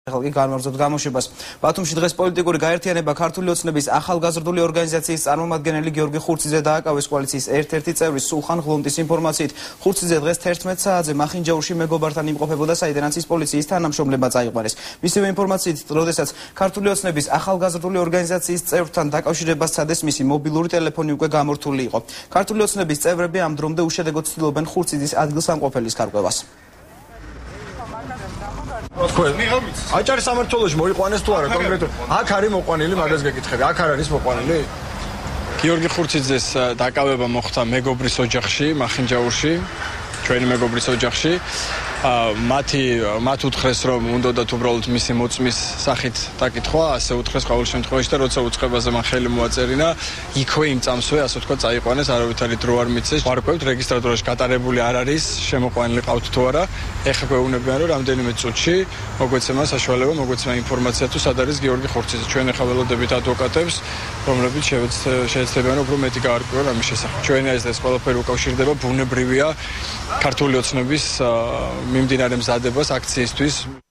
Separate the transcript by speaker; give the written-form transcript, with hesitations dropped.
Speaker 1: ხალხი განმარჯვოთ გამოშვებას. ბათუმში დღეს პოლიტიკური გაერთიანება ქართული ოცნების ახალგაზრდული ორგანიზაციის წარმომადგენელი გიორგი ხურციძე დააკავეს კოალიციის ერთ-ერთი წევრი სულხან ღლონტის ინფორმაციით. ხურციძე დღეს 11 საათზე მახინჯაურში მეგობართან იმყოფებოდა, საიდანაც ის პოლიციის თანამშრომლებმა წაიყვანეს. მისივე ინფორმაციით, როდესაც ქართული ოცნების ახალგაზრდული ორგანიზაციის წევრთან დაკავშირებას სცადეს, მისი მობილური ტელეფონი უკვე გამორთული იყო. ქართული ოცნების წევრები ამ დრომდე უშედეგოდ ცდილობენ ხურციძის ადგილსამყოფელის გარკვევას.
Speaker 2: აჭარის სამმართველოში მოიყვანეს თუ არა კონკრეტულად აქ არის მოყვანილი მაგას გეკითხები აქ არ არის მოყვანილი
Speaker 3: გიორგი ხურციძეს დაკავება მოხდა მეგობრის ოჯახში მახინჯაურში ჩვენი მეგობრის ოჯახში მათ უთხრეს რომ უნდათ უბრალოდ მისი მოწმის სახით დაკითხვა ასე უთხრეს ყოველ შემთხვევაში და როცა უწყებაზე მან ხელი მოაწერინა იქვე იმ წამსვე ასე ვთქვათ წაიყვანეს არავითარი დრო არ მიცეს ვარკვევთ რეგისტრატორში გატარებული არ არის შემოყვანილი ყავთ თუ არა ეხლა გვეუბნებიან რომ რამდენიმე წუთში მოგვეცემა საშუალება მოგვეცემა ინფორმაცია თუ სად არის გიორგი ხურციძე ჩვენ ეხლა ველოდებით ადვოკატებს რომლებიც შეეცდებიან უფრო მეტი გაარკვიონ ამის შესახებ ჩვენი ეს ყველაფერი უკავშირდება ბუნებრივია ქართული ოცნების მიმდინარე მზადებას აქციისთვის